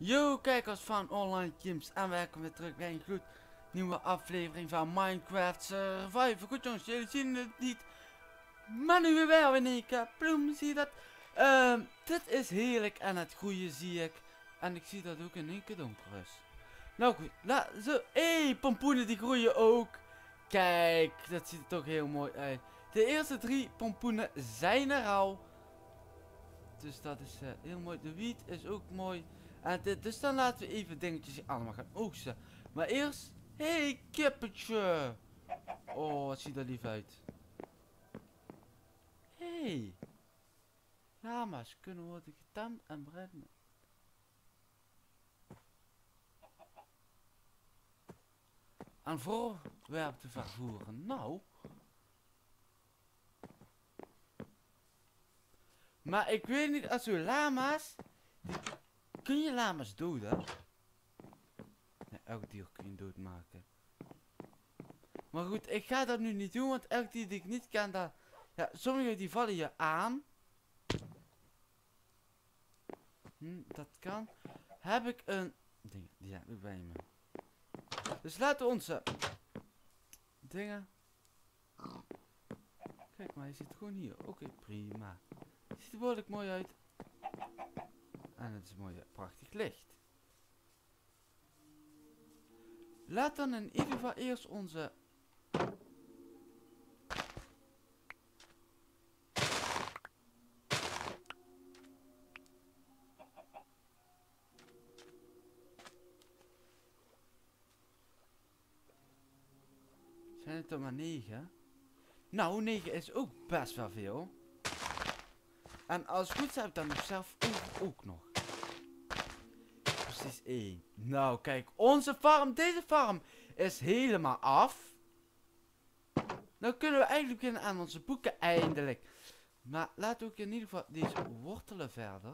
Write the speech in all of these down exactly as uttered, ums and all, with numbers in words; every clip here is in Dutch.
Yo kijkers van Online Games en welkom weer terug bij een gloed nieuwe aflevering van Minecraft Survival. Goed jongens, jullie zien het niet, maar nu weer wel in één keer. Bloem, zie je dat? Um, dit is heerlijk en het groeien zie ik. En ik zie dat ook in één keer donker is. Nou goed, laat zo. Hé, hey, pompoenen die groeien ook. Kijk, dat ziet er toch heel mooi uit. De eerste drie pompoenen zijn er al. Dus dat is uh, heel mooi. De wiet is ook mooi. En dit, dus dan laten we even dingetjes allemaal gaan oogsten. Maar eerst... Hé, hey, kippetje! Oh, wat ziet er lief uit. Hé! Hey, lama's kunnen worden getamd en brengen. Aan voorwerp te vervoeren. Nou. Maar ik weet niet, als we lama's... Kun je lama's doden? Nee, elk dier kun je doodmaken. Maar goed, ik ga dat nu niet doen, want elk dier die ik niet kan, daar... Ja, sommige die vallen je aan. Hm, dat kan. Heb ik een... Ding, die heb ik bij me. Dus laten we onze... Dingen... Kijk maar, hij zit gewoon hier. Oké, okay, prima. Ziet er behoorlijk mooi uit. En het is mooi, prachtig licht. Laat dan in ieder geval eerst onze... Zijn het er maar negen? Nou, negen is ook best wel veel. En als het goed is heb ik dan nog zelf ook, ook nog. Precies één. Nou, kijk, onze farm, deze farm is helemaal af. Nou kunnen we eigenlijk beginnen aan onze boeken, eindelijk. Maar laten we ook in ieder geval deze wortelen verder.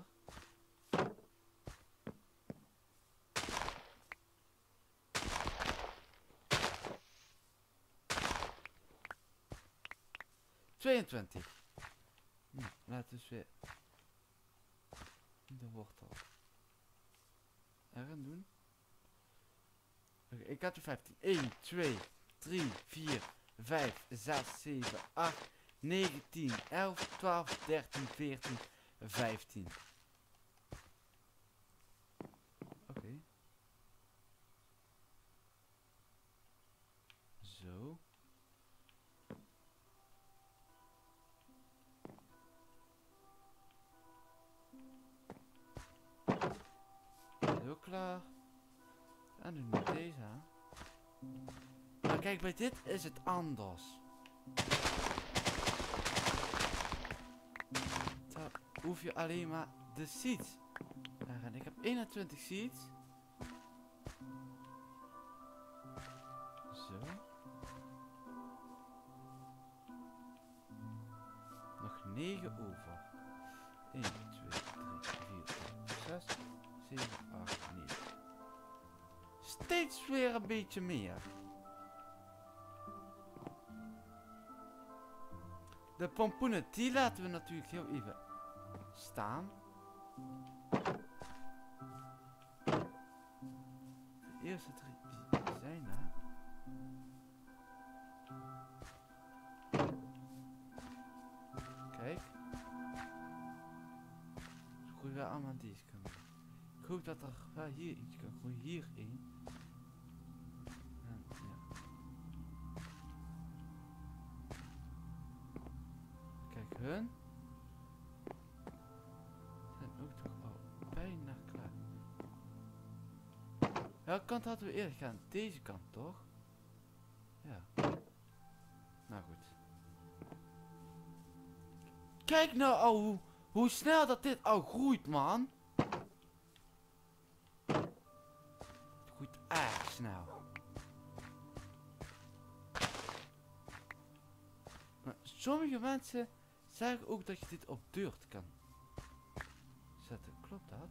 tweeëntwintig. Nou, laten we eens weer de wortel erin doen. Oké, ik had er vijftien. één, twee, drie, vier, vijf, zes, zeven, acht, negen, tien, elf, twaalf, dertien, veertien, vijftien. Oké. Okay. Zo. Zo klaar. En nu met deze aan. Maar kijk, bij dit is het anders. Dan hoef je alleen maar de seeds. En ik heb eenentwintig seeds. Zo. Nog negen over. één, twee, drie, vier, vijf, zes, zeven, acht, negen. Steeds weer een beetje meer. De pompoenen, die laten we natuurlijk heel even staan. De eerste drie die zijn er. Kijk. Ze groeien wel allemaal aan deze kant. Ik hoop dat er wel hier iets kan groeien. Hier één. En, ja. Kijk, hun zijn ook toch al bijna klaar. Welke kant hadden we eerder gaan? Deze kant toch? Ja. Nou goed. Kijk nou al hoe, hoe snel dat dit al groeit, man. Het groeit erg snel. Maar sommige mensen zeggen ook dat je dit op dirt kan zetten. Klopt dat?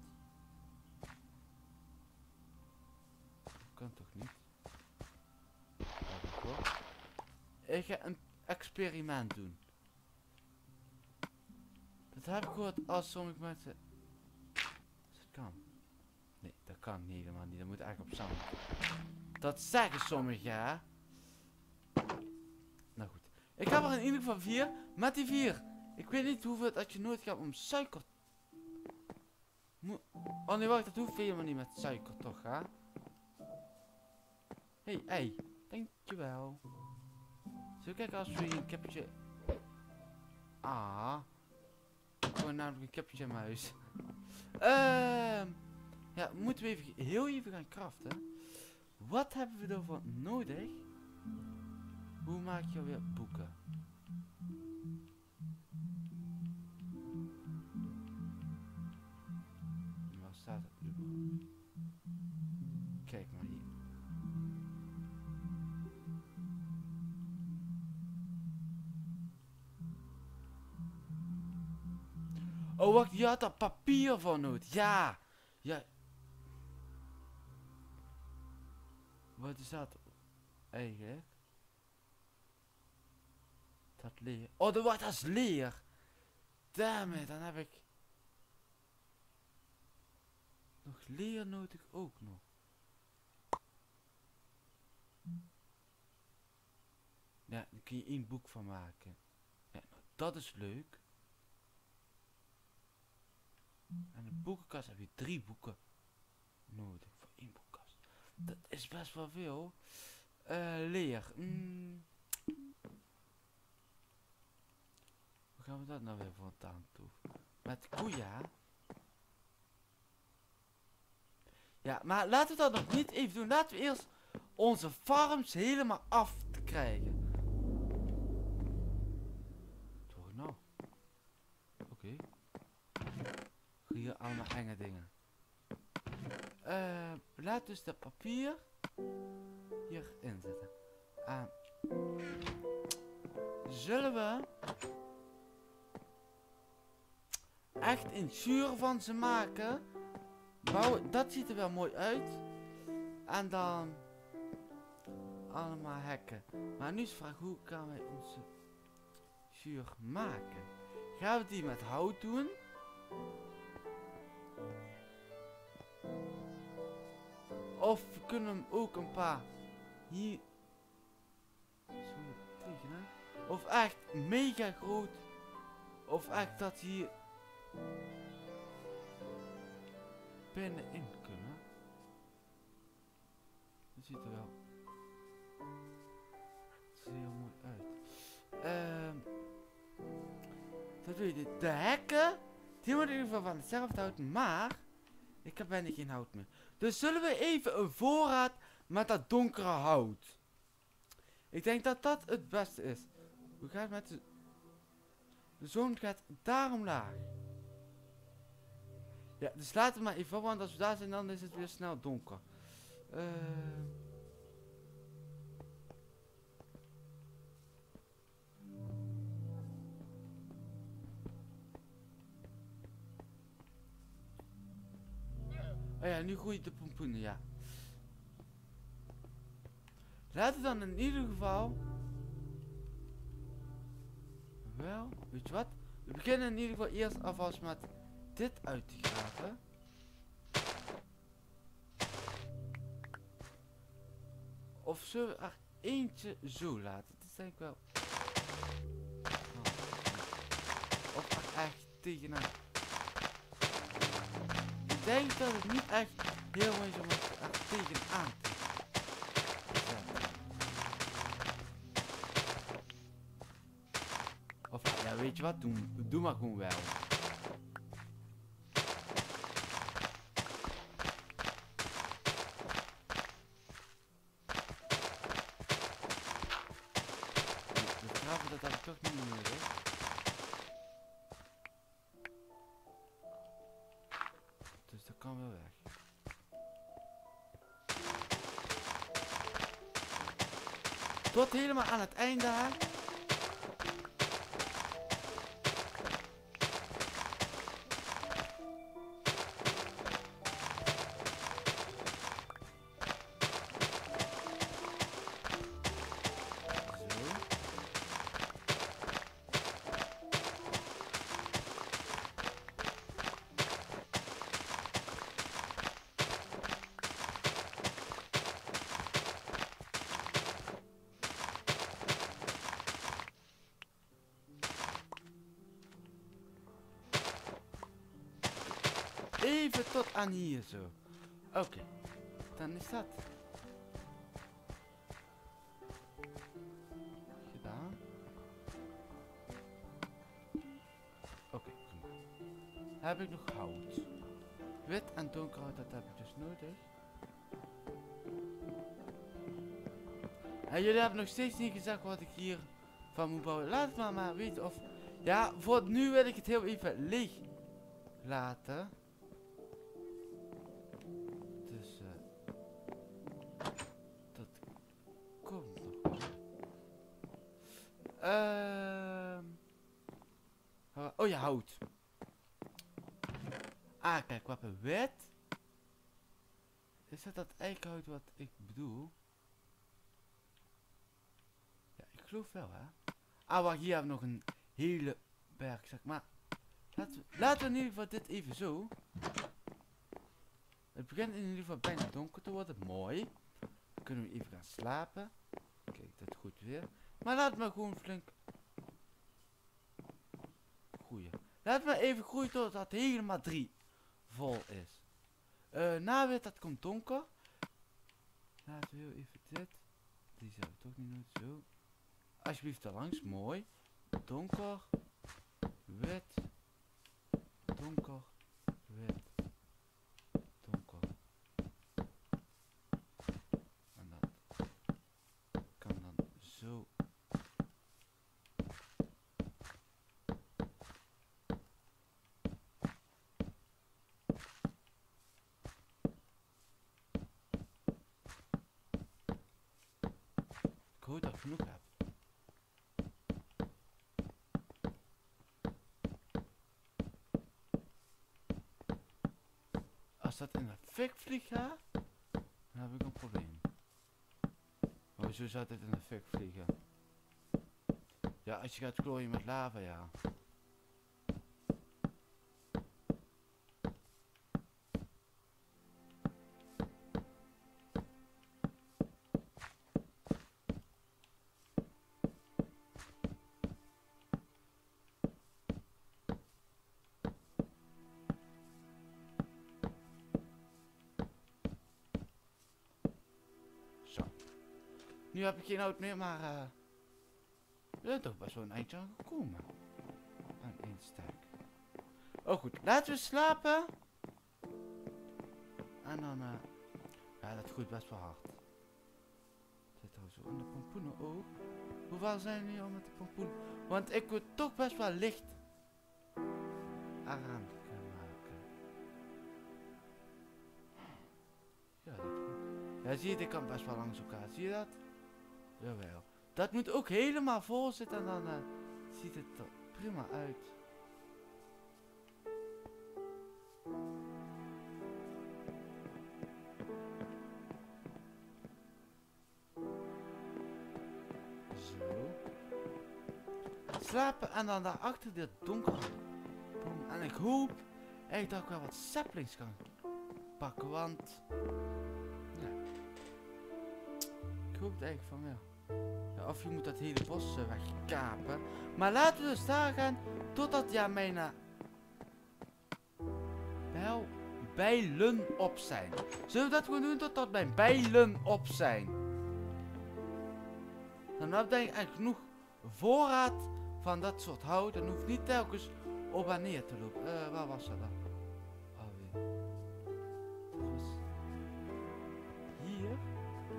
Kan toch niet? Ik ga een experiment doen. Dat heb ik gehoord als sommige mensen... Als het kan. Nee, dat kan helemaal niet. Dat moet eigenlijk op zand. Dat zeggen sommigen, hè. Nou goed. Ik heb er in ieder geval vier. Met die vier. Ik weet niet hoeveel dat je nodig hebt om suiker... Mo oh nee, wacht. Dat hoeft helemaal niet met suiker, toch, hè? Hey, hey. Dankjewel. Zo, kijk als we hier een kipje... Ah. Gewoon namelijk een kipje in mijn huis. Ehm... Ja, moeten we even, heel even gaan craften. Wat hebben we ervoor nodig? Hoe maak je weer boeken? Waar staat het überhaupt? Kijk maar hier. Oh wacht, je had daar papier voor nodig. Ja. Ja. Wat is dat eigenlijk? Dat leer. Oh, dat wordt als leer. Damn it, dan heb ik nog leer nodig ook nog. Ja, daar kun je één boek van maken. Ja, nou, dat is leuk. En de boekenkast heb je drie boeken nodig voor één boekenkast. Dat is best wel veel. Uh, leer. Mm. Hoe gaan we dat nou weer voor aan toe? Met koeien. Ja, maar laten we dat nog niet even doen. Laten we eerst onze farms helemaal af te krijgen. Toch nou? Oké. Okay. Hier allemaal enge dingen. Uh, laat dus dat papier hierin zetten. Uh, zullen we echt een schuur van ze maken? Bouwen, dat ziet er wel mooi uit. En dan allemaal hekken. Maar nu is de vraag, hoe gaan wij onze schuur maken? Gaan we die met hout doen? Of we kunnen hem ook een paar hier zo tegenaan. Of echt mega groot. Of echt dat hier binnenin kunnen. Dat ziet er wel heel mooi uit. Ehm dat weet je. De hekken die worden in ieder geval van hetzelfde hout, maar ik heb bijna geen hout meer. Dus zullen we even een voorraad met dat donkere hout. Ik denk dat dat het beste is. Hoe gaat het met de... De zon gaat daar omlaag. Ja, dus laten we maar even op, want als we daar zijn dan is het weer snel donker. Uh... Oh ja, nu groeit de pompoenen, ja. Laten we dan in ieder geval... Wel, weet je wat? We beginnen in ieder geval eerst alvast met dit uit te graven. Of zullen we er eentje zo laten? Dat is denk ik wel... Oh. Of er echt tegenaan. Ik denk dat het niet echt heel mooi is om er tegenaan te zetten. Of ja, weet je wat? Doe, doe maar gewoon wel. De graven, dat heb ik toch niet meer nodig. Dus dat kan wel weg. Tot helemaal aan het einde daar. even tot aan hier zo. Oké, okay. Dan is dat gedaan. Oké, okay, kom maar. Heb ik nog hout. Wit en donkerhout, dat heb ik dus nodig. En jullie hebben nog steeds niet gezegd wat ik hier van moet bouwen. Laat het maar maar weten of... Ja, voor nu wil ik het heel even leeg laten. Dus uh, dat komt nog wel. Uh, oh ja, hout. Ah, kijk, wat een wet. Is dat dat eikenhout wat ik bedoel? Ja, ik geloof wel, hè. Ah, wacht, hier hebben we nog een hele berg, zeg maar. Laten we, laten we in ieder geval dit even zo. Het begint in ieder geval bijna donker te worden. Mooi. Dan kunnen we even gaan slapen. Kijk, dat goed weer. Maar laat maar gewoon flink groeien. Laat maar even groeien totdat het helemaal drie vol is. Uh, na wit, dat komt donker. Laten we heel even dit. Die zou ik toch niet doen. Zo. Alsjeblieft daar langs. Mooi. Donker. Wit. Donker. Wit. Donker. En dat kan dan zo. Ik hoop dat ik genoeg heb. Als dat in de fik vliegt gaat, dan heb ik een probleem. Hoezo zou dit in de fik vliegen? Ja, als je gaat klooien met lava, ja. Nu heb ik geen hout meer, maar uh, we zijn toch best wel een eindje aan gekomen. Aan één stek. Oh goed, laten we slapen. En dan, uh, ja, dat groeit best wel hard. Zit er zo in de pompoenen ook. Hoeveel zijn er nu al met de pompoen? Want ik wil toch best wel licht aan gaan maken. Ja, dat goed. Ja, zie je, ik kan best wel langs elkaar. Zie je dat? Jawel. Dat moet ook helemaal vol zitten en dan uh, ziet het er prima uit. Zo. Slapen en dan daarachter dit donker. En ik hoop echt dat ik wel wat saplings kan pakken, want... Ja. Ik hoop het eigenlijk van wel. Ja, of je moet dat hele bos uh, wegkapen. Maar laten we dus daar gaan totdat ja mijn uh, bijl, bijlen op zijn. Zullen we dat gewoon doen totdat mijn bijlen op zijn? Dan heb ik denk ik eigenlijk genoeg voorraad van dat soort hout. En hoeft niet telkens op en neer te lopen. Uh, waar was dat dan? Alweer. Dat was hier.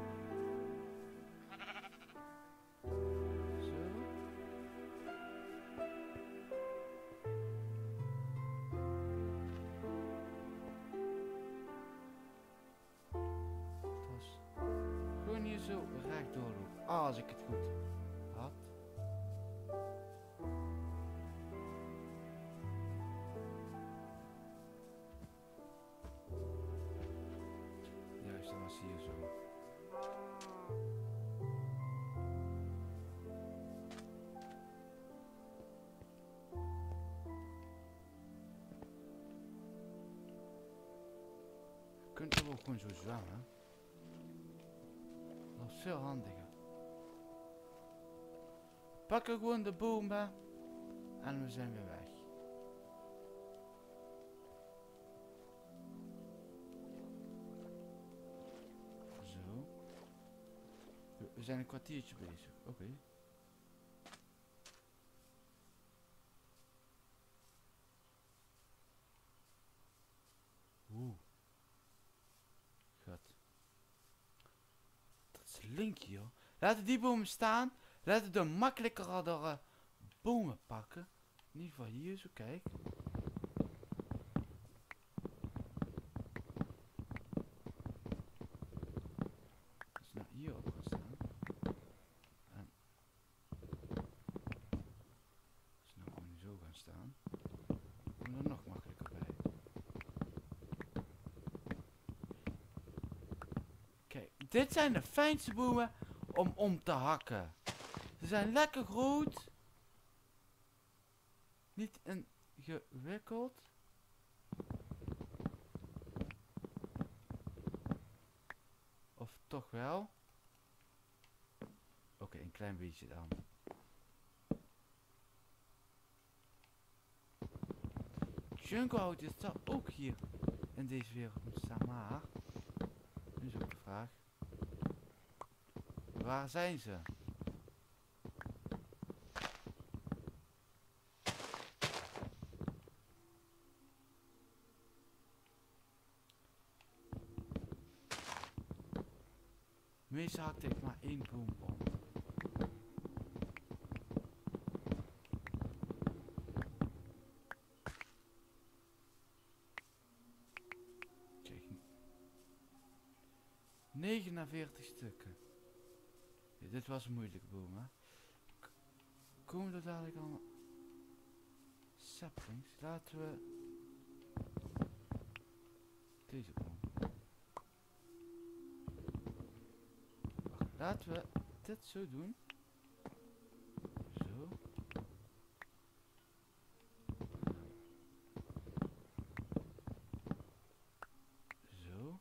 Zo recht doorlopen. Ah, als ik het goed had. Juist, dat was hier zo. Je kunt er ook gewoon zo zwemmen. Dat is veel handiger. Pakken gewoon de bomen en we zijn weer weg. We zijn een kwartiertje bezig. Oké. Okay. Oeh. God. Dat is link hier. Laten die bomen staan. Laten we de makkelijker uh, bomen pakken. In ieder geval hier zo, kijk. Dus nou hier op gaan staan. En dus nou gewoon zo gaan staan. Kom er nog makkelijker bij. Kijk, dit zijn de fijnste bomen om om te hakken. Ze zijn lekker groot. Niet ingewikkeld. Of toch wel? Oké, okay, een klein beetje dan. Jungle is dat ook hier in deze wereld moet staan, maar nu is ook de vraag. Waar zijn ze? Meestal hakte ik maar één boom om. Kijk. negenenveertig stukken. Ja, dit was een moeilijke boom, hè. K komen er dadelijk allemaal saplings? Laten we deze boom. Laten we dit zo doen. Zo. Zo.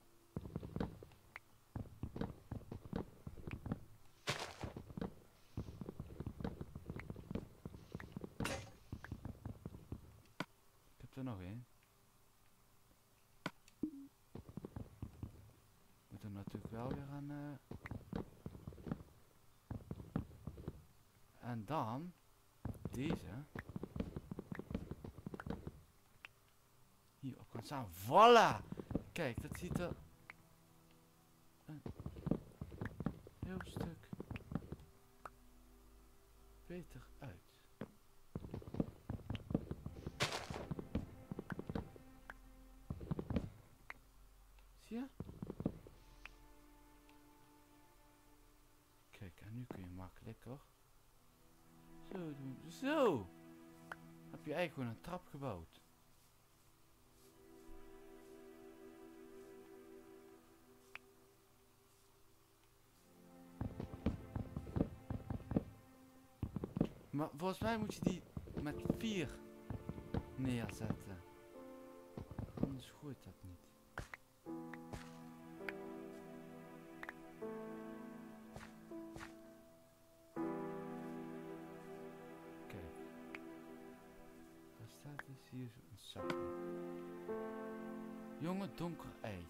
Ik heb er nog één. Moet er natuurlijk wel weer aan... Uh, En dan deze hierop gaan staan. Voilà! Kijk, dat ziet er een heel stuk beter uit. Zie je? Kijk, en nu kun je makkelijker zo doen. Zo! Heb je eigenlijk gewoon een trap gebouwd. Maar volgens mij moet je die met vier neerzetten. Anders gooit dat niet. Is hier zo een zakje. Jonge donker eik.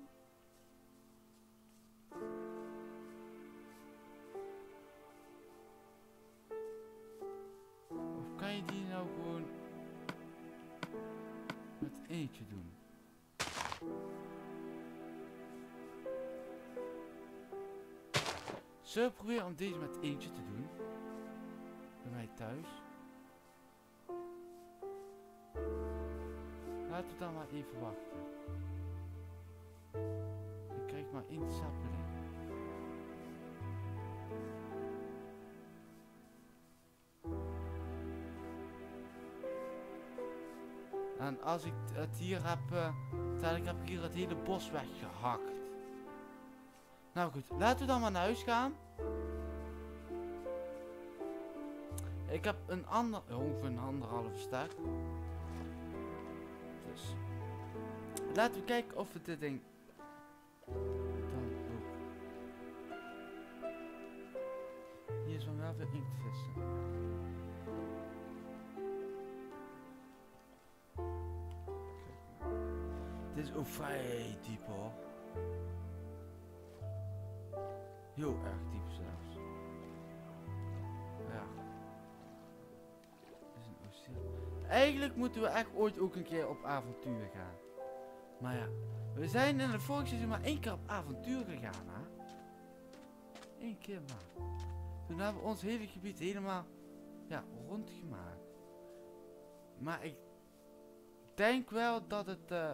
Of kan je die nou gewoon met eentje doen? Zullen we proberen om deze met eentje te doen? Bij mij thuis. Laten we dan maar even wachten. Ik krijg maar één sappeling. En als ik het hier heb, uh, dadelijk heb ik hier het hele bos weggehakt. Nou goed, laten we dan maar naar huis gaan. Ik heb een ander, ongeveer een anderhalve stak. Dus laten we kijken of we dit ding dan ook. Hier is wel veel inktvissen. Dit is ook vrij diep hoor. Heel erg diep zelfs. Ja. Is een oceaan. Eigenlijk moeten we echt ooit ook een keer op avontuur gaan. Maar ja, we zijn in het vorige seizoen maar één keer op avontuur gegaan, hè? Eén keer maar. Toen hebben we ons hele gebied helemaal, ja, rondgemaakt. Maar ik denk wel dat het uh,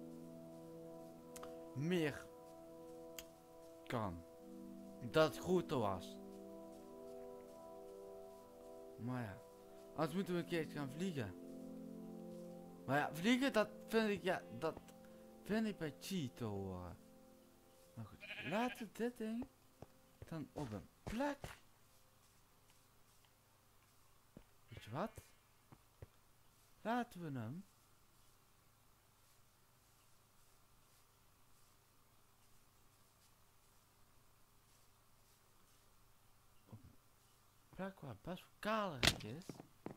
meer kan. Dat het groter was. Maar ja, anders moeten we een keer gaan vliegen. Maar ja, vliegen, dat vind ik, ja, dat vind ik bij Cheeto horen. Maar goed, laten we dit ding dan op een plek. Weet je wat? Laten we hem op een plek waar het best wel kalerig is.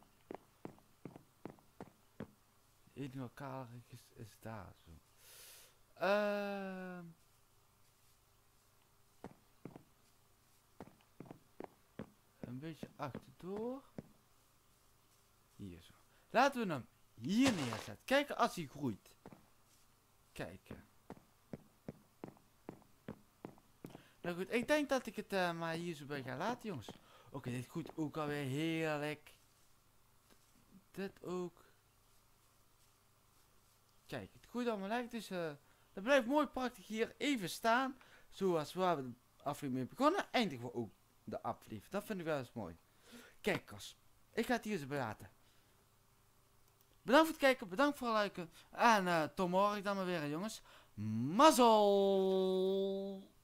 Het enige wat kalerig is, is daar zo. Ehm... Uh, een beetje achterdoor. Hier zo. Laten we hem hier neerzetten. Kijken als hij groeit. Kijken. Nou goed, ik denk dat ik het uh, maar hier zo bij ga laten, jongens. Oké, okay, dit groeit ook alweer heerlijk. Dit ook. Kijk, het groeit allemaal lekker. Dus uh, dat blijft mooi prachtig hier even staan. Zoals we de aflevering mee begonnen. Eindigen we ook de aflevering. Dat vind ik wel eens mooi. Kijkers, ik ga het hier zo bij laten. Bedankt voor het kijken, bedankt voor het liken. En uh, tot morgen dan maar weer, jongens. Mazzel!